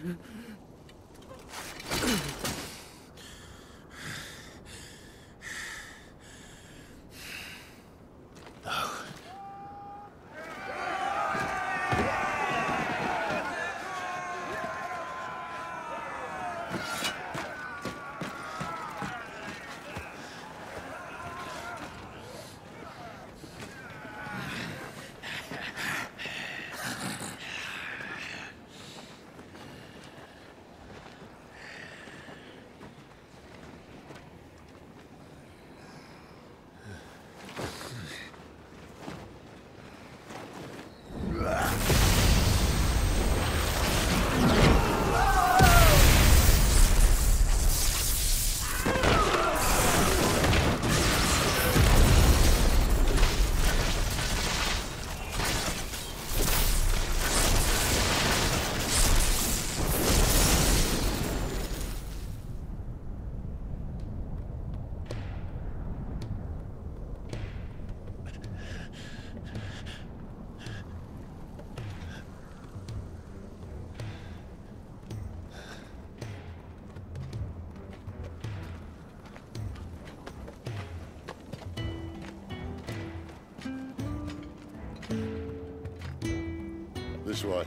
This way.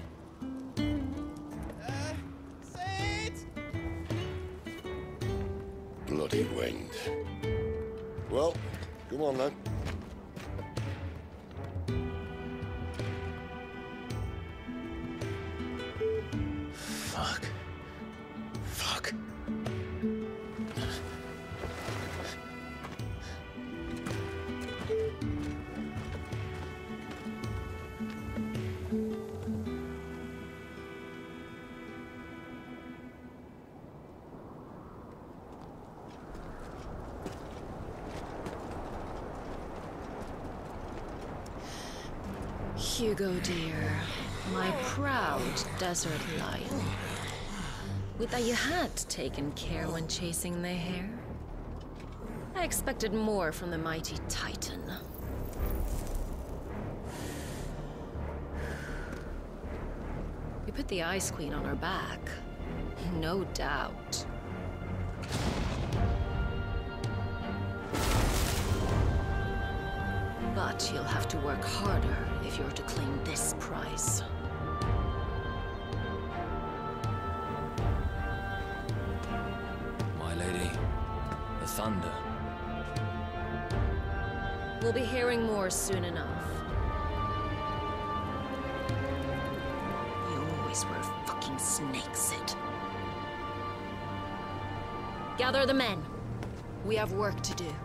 Bloody wind. Well, come on then. Fuck. Fuck. Hugo, dear, my proud desert lion. Would that you had taken care when chasing the hare. I expected more from the mighty Titan. We put the Ice Queen on her back, no doubt. But you'll have to work harder if you're to claim this prize. My lady, the thunder. We'll be hearing more soon enough. You always were a fucking snake, Sid. Gather the men. We have work to do.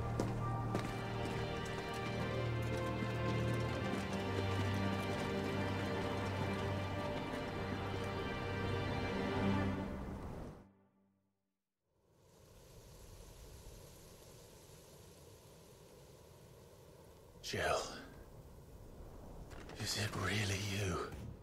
Jill, is it really you?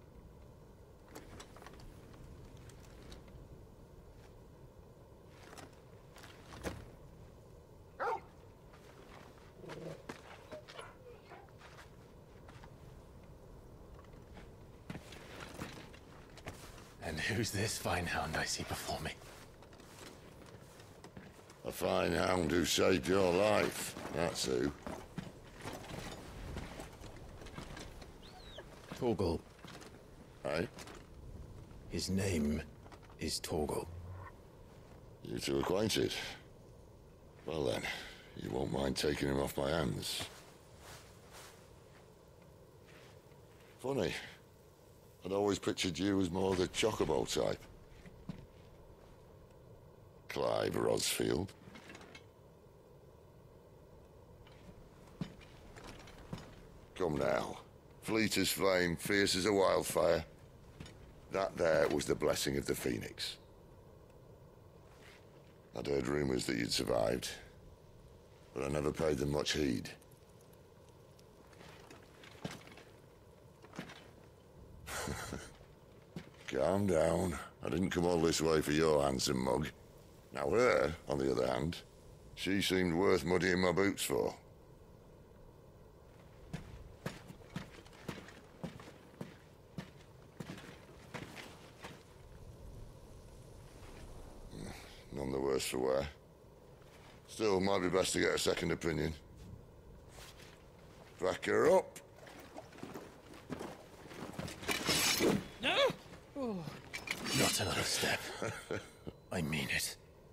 And who's this fine hound I see before me? A fine hound who saved your life, that's who. Torgal. Aye? His name is Torgal. You two acquainted? Well then, you won't mind taking him off my hands. Funny. I'd always pictured you as more the chocobo type. Clive Rosfield. Come now. Fleet as flame, fierce as a wildfire. That there was the blessing of the Phoenix. I'd heard rumors that you'd survived, but I never paid them much heed. Calm down. I didn't come all this way for your handsome mug. Now her, on the other hand, she seemed worth muddying my boots for. none the worse for wear. Still, might be best to get a second opinion. Back her up. No! Oh. Not another step. I mean it.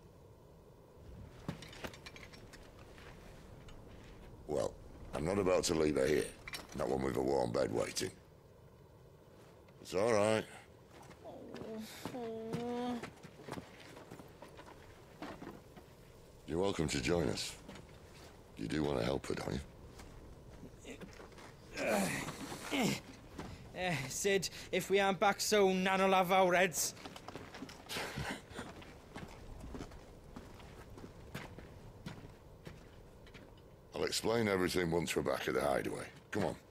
Well, I'm not about to leave her here. Not one with a warm bed waiting. It's all right. You're welcome to join us. You do want to help her, don't you? Sid, if we aren't back soon, Nan'll have our heads. I'll explain everything once we're back at the hideaway. Come on.